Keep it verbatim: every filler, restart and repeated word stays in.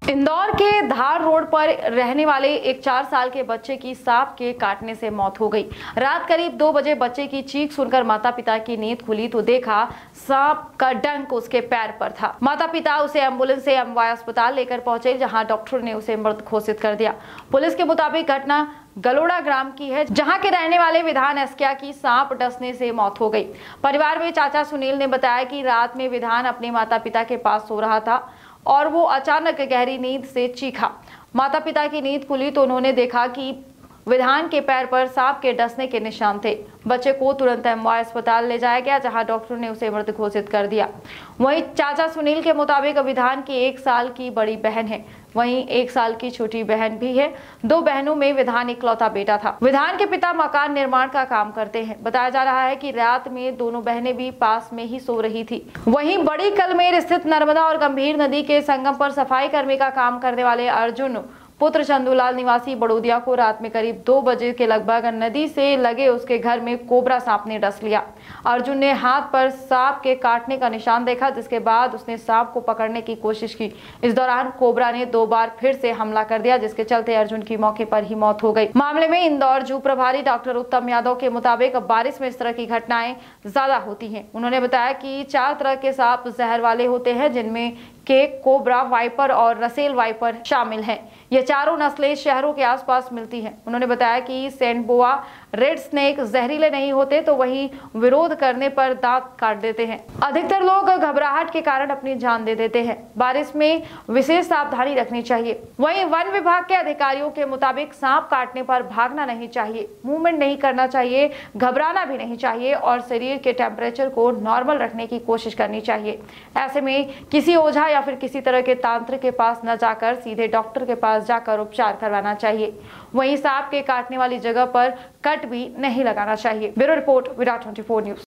इंदौर के धार रोड पर रहने वाले एक चार साल के बच्चे की सांप के काटने से मौत हो गई। रात करीब दो बजे बच्चे की चीख सुनकर माता पिता की नींद खुली तो देखा सांप का डंक उसके पैर पर था। माता पिता उसे एम्बुलेंस से एमवाय अस्पताल लेकर पहुंचे, जहां डॉक्टर ने उसे मृत घोषित कर दिया। पुलिस के मुताबिक घटना गलोड़ा ग्राम की है, जहां के रहने वाले विधान एसकिया की सांप डसने से मौत हो गई। परिवार में चाचा सुनील ने बताया कि रात में विधान अपने माता पिता के पास सो रहा था और वो अचानक गहरी नींद से चीखा। माता पिता की नींद खुली तो उन्होंने देखा कि विधान के पैर पर सांप के डसने के निशान थे। बच्चे को तुरंत एमवाय अस्पताल ले जाया गया, जहां डॉक्टर ने उसे मृत घोषित कर दिया। वहीं चाचा सुनील के मुताबिक विधान की एक साल की बड़ी बहन है, वहीं एक साल की छोटी बहन भी है। दो बहनों में विधान इकलौता बेटा था। विधान के पिता मकान निर्माण का काम करते हैं। बताया जा रहा है कि रात में दोनों बहनें भी पास में ही सो रही थी। वहीं बड़ी कलमेर स्थित नर्मदा और गंभीर नदी के संगम पर सफाई कर्मी का काम करने वाले अर्जुन पुत्र चंदूलाल निवासी बड़ोदिया को रात में करीब दो बजे के लगभग नदी से लगे उसके घर में कोबरा सांप ने डस लिया। अर्जुन ने हाथ पर सांप के काटने का निशान देखा, जिसके बाद उसने सांप को पकड़ने की कोशिश की। इस दौरान कोबरा ने दो बार फिर से हमला कर दिया, जिसके चलते अर्जुन की मौके पर ही मौत हो गई। मामले में इंदौर जू प्रभारी डॉक्टर उत्तम यादव के मुताबिक बारिश में इस तरह की घटनाएं ज्यादा होती हैं। उन्होंने बताया कि चार तरह के सांप जहर वाले होते हैं, जिनमें के कोबरा, वाइपर और रसेल वाइपर शामिल हैं। ये चारों नस्लें शहरों के आसपास मिलती हैं। उन्होंने बताया कि सेंट बोआ, रेड स्नेक जहरीले नहीं होते, तो वही विरोध करने पर दांत काट देते हैं। अधिकतर लोग घबराहट के कारण अपनी जान दे देते हैं। बारिश में विशेष सावधानी रखनी चाहिए। वहीं वन विभाग के अधिकारियों के मुताबिक सांप काटने पर भागना नहीं चाहिए, मूवमेंट नहीं करना चाहिए, घबराना भी नहीं चाहिए और शरीर के टेम्परेचर को नॉर्मल रखने की कोशिश करनी चाहिए। ऐसे में किसी ओझा या फिर किसी तरह के तांत्रिक के पास न जाकर सीधे डॉक्टर के पास जाकर उपचार करवाना चाहिए। वहीं सांप के काटने वाली जगह पर कट भी नहीं लगाना चाहिए। ब्यूरो रिपोर्ट, विराट चौबीस न्यूज।